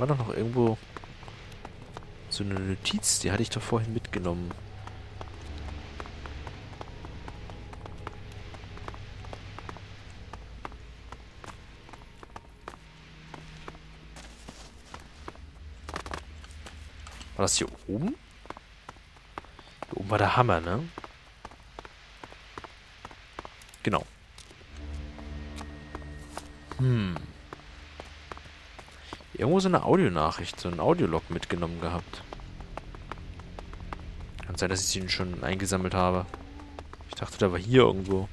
War doch noch irgendwo so eine Notiz, die hatte ich doch vorhin mitgenommen. War das hier oben? Hier oben war der Hammer, ne? Genau. Irgendwo so eine Audionachricht, so ein Audiolog mitgenommen gehabt. Kann sein, dass ich ihn schon eingesammelt habe. Ich dachte, der war hier irgendwo.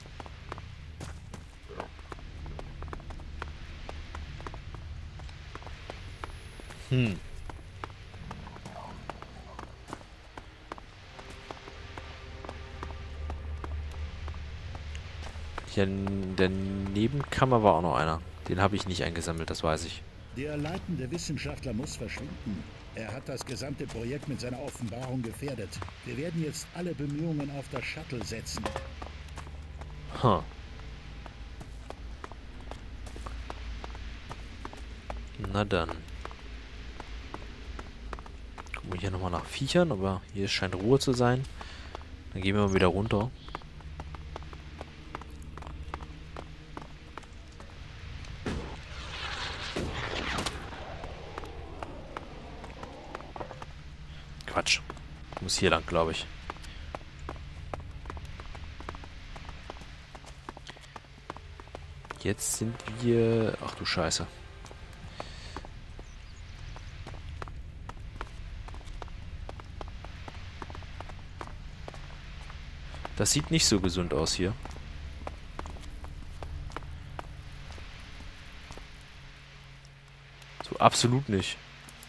Hier in der Nebenkammer war auch noch einer. Den habe ich nicht eingesammelt, das weiß ich. Der leitende Wissenschaftler muss verschwinden. Er hat das gesamte Projekt mit seiner Offenbarung gefährdet. Wir werden jetzt alle Bemühungen auf das Shuttle setzen. Huh. Na dann. Gucken wir hier nochmal nach Viechern, aber hier scheint Ruhe zu sein. Dann gehen wir mal wieder runter. Quatsch. Ich muss hier lang, glaube ich. Jetzt sind wir... Ach du Scheiße. Das sieht nicht so gesund aus hier. So absolut nicht.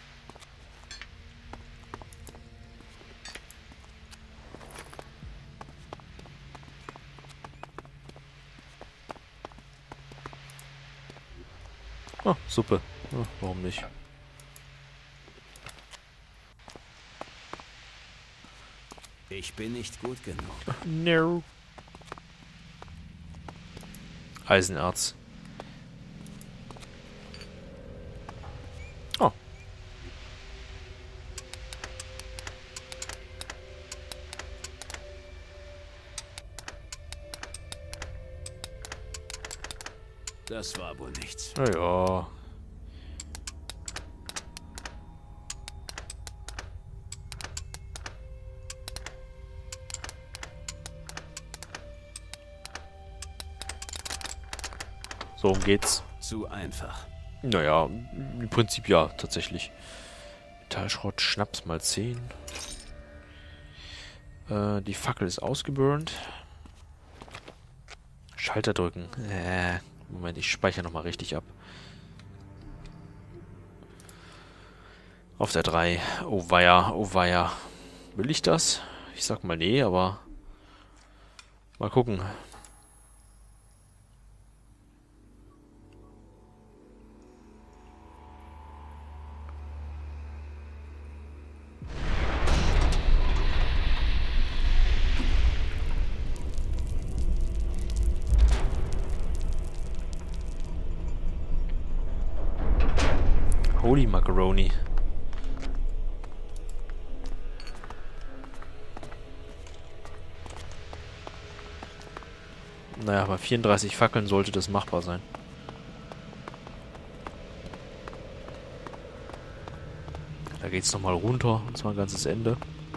Oh, Suppe. Oh, warum nicht? Ich bin nicht gut genug. No. Eisenerz. Oh. Das war wohl nichts. Naja. So geht's. Zu einfach. Naja, im Prinzip ja, tatsächlich. Metallschrott, Schnaps mal 10. Die Fackel ist ausgeburnt. Schalter drücken. Moment, ich speichere nochmal richtig ab. Auf der 3. Oh weia, oh weia. Will ich das? Ich sag mal nee, aber... Mal gucken. Holy Macaroni. Naja, bei 34 Fackeln sollte das machbar sein. Da geht's nochmal runter, und zwar ein ganzes Ende.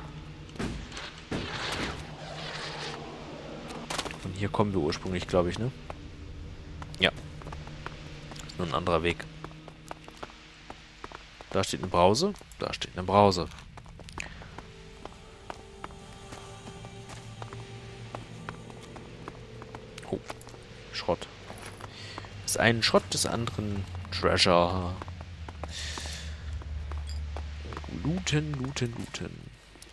Von hier kommen wir ursprünglich, glaube ich, ne? Ja. Ist nur ein anderer Weg. Da steht eine Brause, da steht eine Brause. Oh, Schrott. Des einen Schrott, des anderen Treasure. Looten, looten, looten.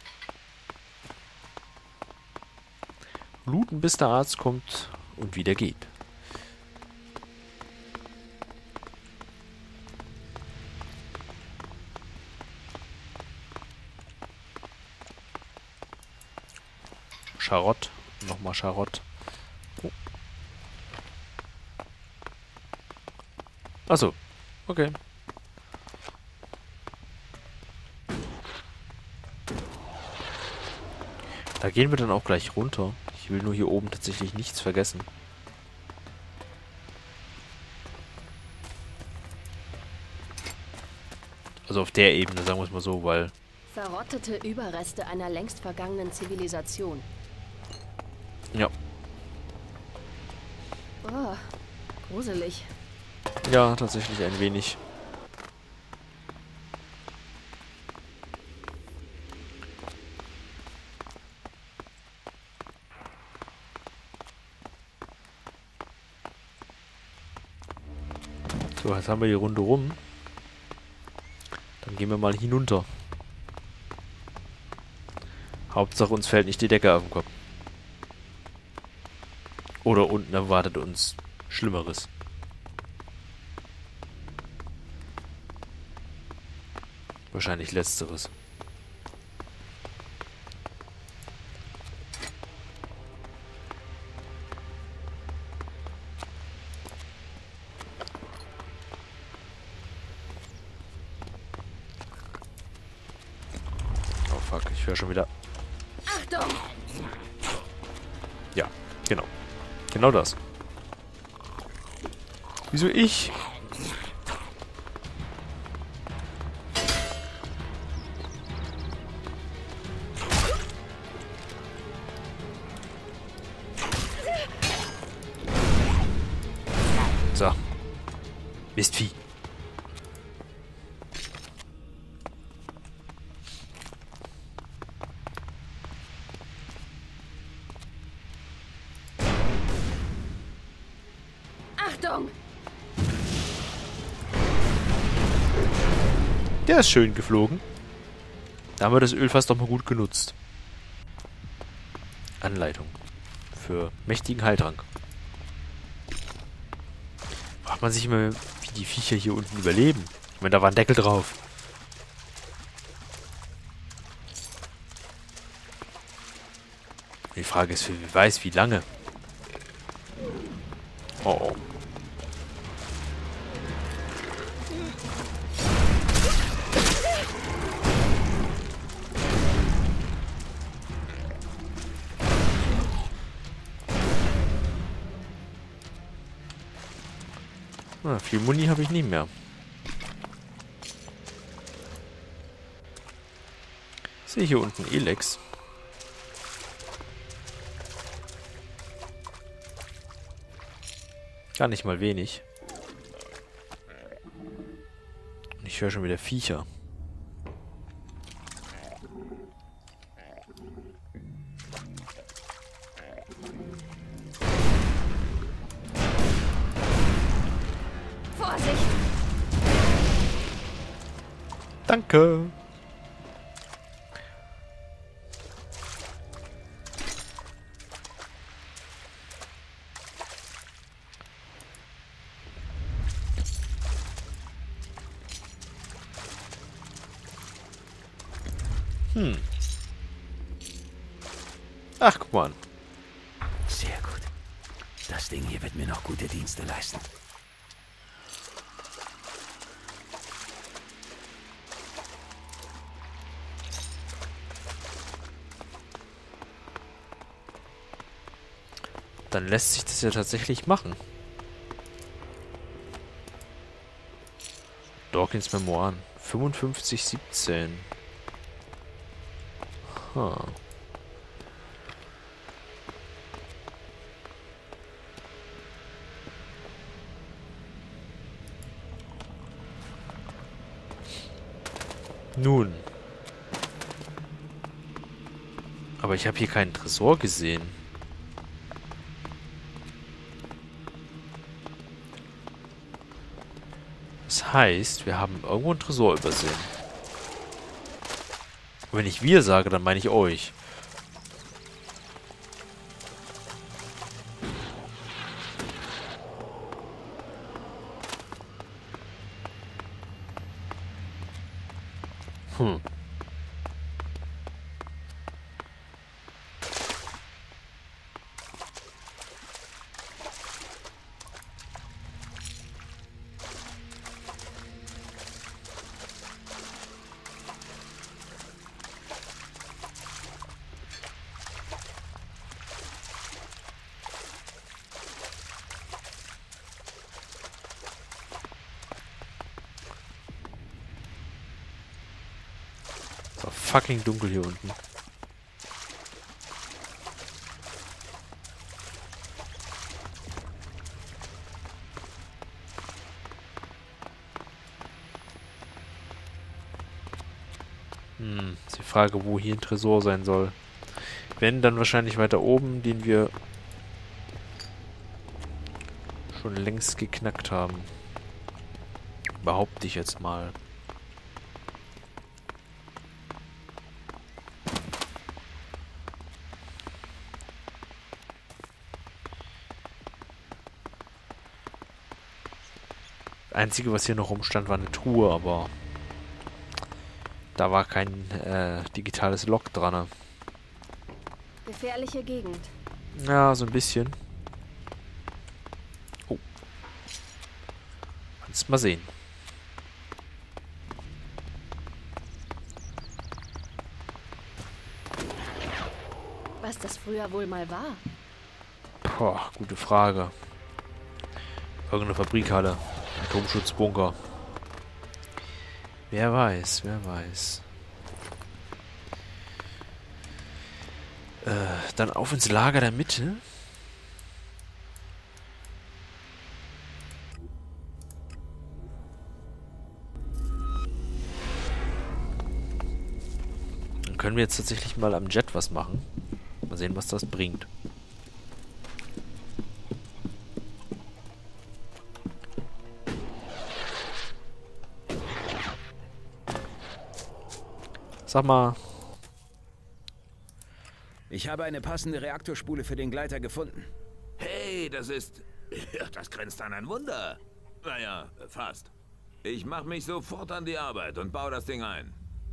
Looten, bis der Arzt kommt und wieder geht. Scharott. Nochmal Scharott. Oh. Achso. Okay. Da gehen wir dann auch gleich runter. Ich will nur hier oben tatsächlich nichts vergessen. Also auf der Ebene, sagen wir es mal so, weil... Verrottete Überreste einer längst vergangenen Zivilisation. Ja. Oh, gruselig. Ja, tatsächlich ein wenig. So, jetzt haben wir die Runde rum. Dann gehen wir mal hinunter. Hauptsache uns fällt nicht die Decke auf den Kopf. Oder unten erwartet uns Schlimmeres. Wahrscheinlich Letzteres. Oh fuck, ich höre schon wieder. Achtung! Ja, genau. Genau das. Wieso ich? So. Mistvieh. Achtung! Der ist schön geflogen. Da haben wir das Ölfass doch mal gut genutzt. Anleitung. Für mächtigen Heiltrank. Fragt man sich immer, wie die Viecher hier unten überleben. Ich meine, da war ein Deckel drauf. Die Frage ist, wer weiß, wie lange. Oh oh. Viel Muni habe ich nie mehr. Ich sehe hier unten Elex. Gar nicht mal wenig. Und ich höre schon wieder Viecher. Vorsicht! Danke. Ach, guck mal an. Sehr gut. Das Ding hier wird mir noch gute Dienste leisten. Dann lässt sich das ja tatsächlich machen. Dawkins Memoiren. 5517. Huh. Nun. Aber ich habe hier keinen Tresor gesehen. Das heißt, wir haben irgendwo einen Tresor übersehen. Und wenn ich wir sage, dann meine ich euch. Hm. fucking dunkel hier unten. Ist die Frage, wo hier ein Tresor sein soll. Wenn, dann wahrscheinlich weiter oben, den wir schon längst geknackt haben. Behaupte ich jetzt mal. Das Einzige, was hier noch rumstand, war eine Truhe, aber da war kein digitales Log dran. Gefährliche Gegend. Ja, so ein bisschen. Oh. Kannst mal sehen. Was das früher wohl mal war? Boah, gute Frage. Irgendeine Fabrikhalle. Atomschutzbunker. Wer weiß, wer weiß. Dann auf ins Lager der Mitte. Dann können wir jetzt tatsächlich mal am Jet was machen. Mal sehen, was das bringt. Sag mal. Ich habe eine passende Reaktorspule für den Gleiter gefunden. Hey, das ist... Ja, das grenzt an ein Wunder. Naja, fast. Ich mache mich sofort an die Arbeit und baue das Ding ein.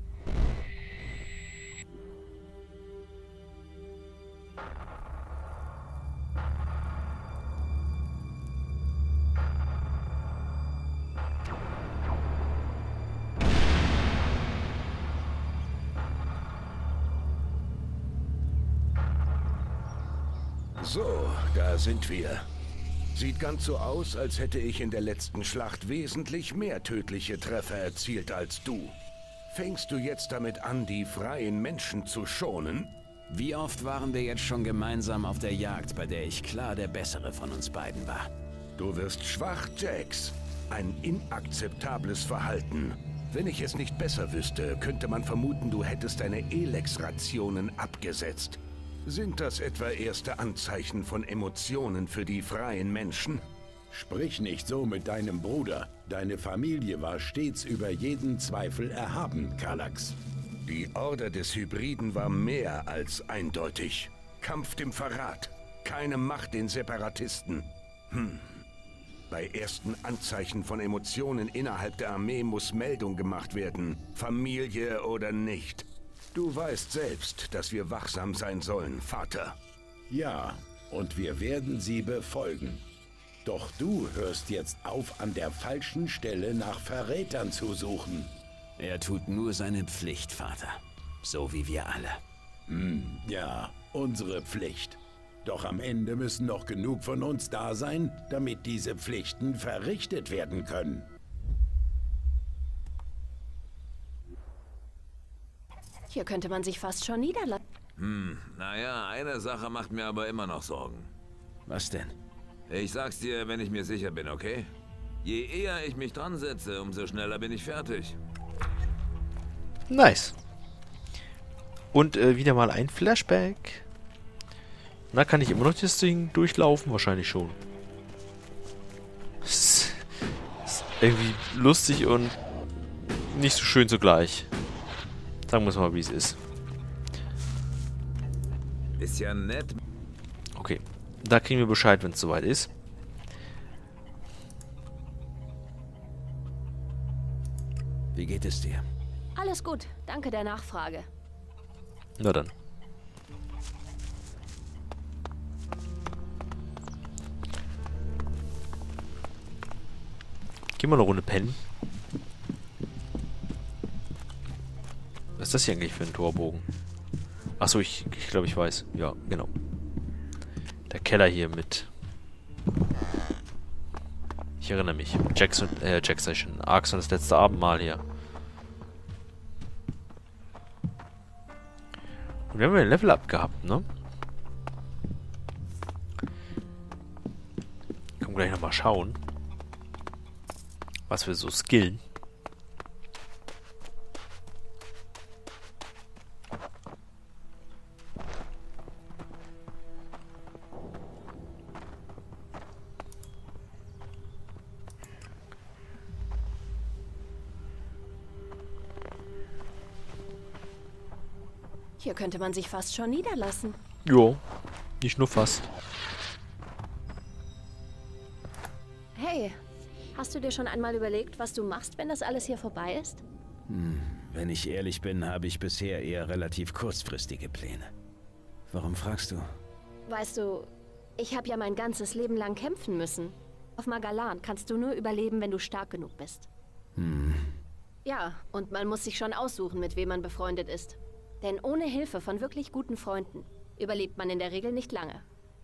So, da sind wir. Sieht ganz so aus, als hätte ich in der letzten Schlacht wesentlich mehr tödliche Treffer erzielt als du. Fängst du jetzt damit an, die freien Menschen zu schonen? Wie oft waren wir jetzt schon gemeinsam auf der Jagd, bei der ich klar der Bessere von uns beiden war? Du wirst schwach, Jax. Ein inakzeptables Verhalten. Wenn ich es nicht besser wüsste, könnte man vermuten, du hättest deine Elex-Rationen abgesetzt. Sind das etwa erste Anzeichen von Emotionen für die freien Menschen? Sprich nicht so mit deinem Bruder. Deine Familie war stets über jeden Zweifel erhaben, Kallax. Die Order des Hybriden war mehr als eindeutig. Kampf dem Verrat. Keine Macht den Separatisten. Bei ersten Anzeichen von Emotionen innerhalb der Armee muss Meldung gemacht werden. Familie oder nicht. Du weißt selbst, dass wir wachsam sein sollen, Vater. Ja, und wir werden sie befolgen. Doch du hörst jetzt auf, an der falschen Stelle nach Verrätern zu suchen. Er tut nur seine Pflicht, Vater. So wie wir alle. Ja, unsere Pflicht. Doch am Ende müssen noch genug von uns da sein, damit diese Pflichten verrichtet werden können. Hier könnte man sich fast schon niederlassen. Naja, eine Sache macht mir aber immer noch Sorgen. Was denn? Ich sag's dir, wenn ich mir sicher bin, okay? Je eher ich mich dran setze, umso schneller bin ich fertig. Nice. Und wieder mal ein Flashback. Na, kann ich immer noch das Ding durchlaufen? Wahrscheinlich schon. Ist irgendwie lustig und nicht so schön zugleich. Sagen wir es mal, wie es ist. Ist ja nett. Okay. Da kriegen wir Bescheid, wenn es soweit ist. Wie geht es dir? Alles gut, danke der Nachfrage. Na dann. Gehen wir eine Runde pennen. Was ist das hier eigentlich für ein Torbogen? Achso, ich glaube, ich weiß. Ja, genau. Der Keller hier mit... Ich erinnere mich. Jack Session. Arx und das letzte Abendmahl hier. Und wir haben ja ein Level-Up gehabt, ne? Können wir gleich nochmal schauen, was wir so skillen. Hier könnte man sich fast schon niederlassen. Jo, nicht nur fast. Hey, hast du dir schon einmal überlegt, was du machst, wenn das alles hier vorbei ist? Wenn ich ehrlich bin, habe ich bisher eher relativ kurzfristige Pläne. Warum fragst du? Weißt du, ich habe ja mein ganzes Leben lang kämpfen müssen. Auf Magalan kannst du nur überleben, wenn du stark genug bist. Ja, und man muss sich schon aussuchen, mit wem man befreundet ist. Denn ohne Hilfe von wirklich guten Freunden überlebt man in der Regel nicht lange.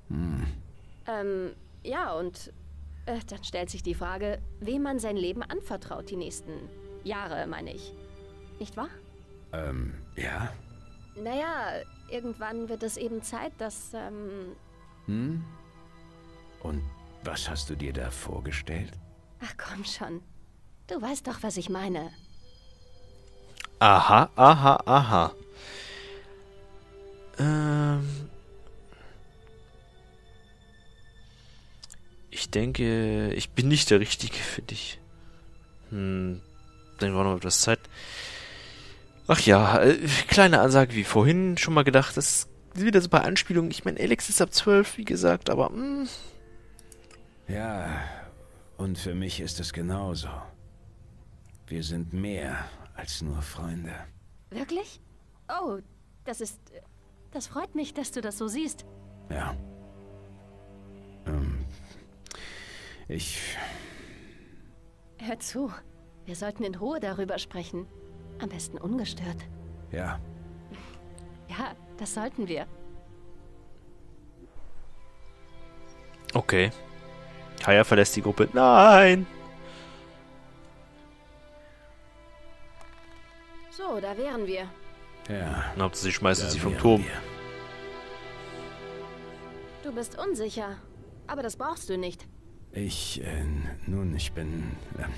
Ja, und dann stellt sich die Frage, wem man sein Leben anvertraut, die nächsten Jahre, meine ich. Nicht wahr? Ja? Naja, irgendwann wird es eben Zeit, dass, Und was hast du dir da vorgestellt? Ach komm schon. Du weißt doch, was ich meine. Aha, aha, aha. Ich denke, ich bin nicht der Richtige für dich. Dann war noch etwas Zeit. Ach ja, kleine Ansage wie vorhin schon mal gedacht, das ist wieder so bei Anspielungen. Ich meine, Alex ist ab 12, wie gesagt, aber Ja, und für mich ist es genauso. Wir sind mehr als nur Freunde. Wirklich? Oh, das freut mich, dass du das so siehst. Ja. Ich... Hör zu, wir sollten in Ruhe darüber sprechen. Am besten ungestört. Ja. Ja, das sollten wir. okay. Kaya verlässt die Gruppe. Nein! So, da wären wir. Ja. Hauptsache, sie schmeißen da sie vom wären Turm. wir. Du bist unsicher. Aber das brauchst du nicht. Ich bin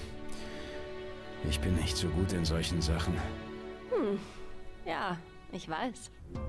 nicht so gut in solchen Sachen. Ja, ich weiß.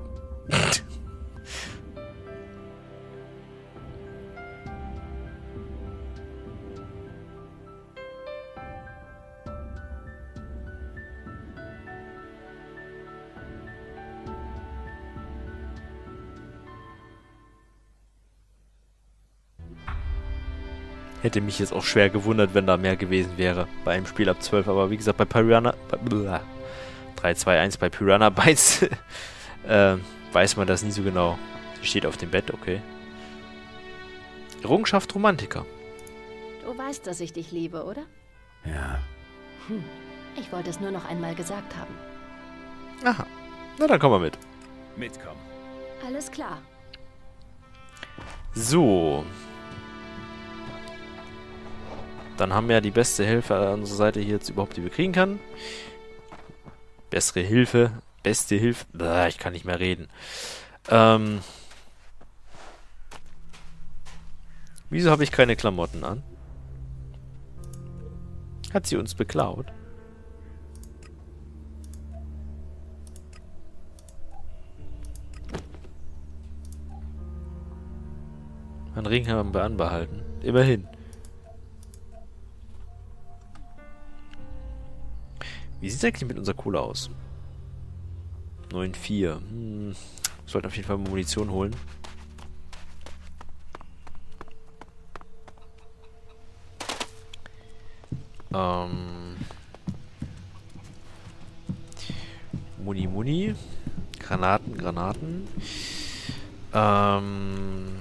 Hätte mich jetzt auch schwer gewundert, wenn da mehr gewesen wäre bei einem Spiel ab 12. Aber wie gesagt, bei Piranha... 3-2-1 bei Piranha Bytes weiß man das nie so genau. Die steht auf dem Bett, okay. Errungenschaft Romantiker. Du weißt, dass ich dich liebe, oder? Ja. Ich wollte es nur noch einmal gesagt haben. Aha. Na, dann kommen wir mit. Mitkommen. Alles klar. So. Dann haben wir ja die beste Hilfe an unserer Seite hier jetzt überhaupt, die wir kriegen können. Bessere Hilfe. Beste Hilfe. Ich kann nicht mehr reden. Wieso habe ich keine Klamotten an? Hat sie uns beklaut? Einen Ring haben wir anbehalten. Immerhin. Wie sieht es eigentlich mit unserer Kohle aus? 9,4. Sollten auf jeden Fall Munition holen. Muni. Granaten. Man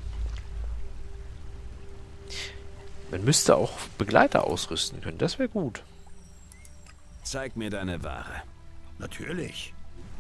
müsste auch Begleiter ausrüsten können. Das wäre gut. Zeig mir deine Ware. Natürlich.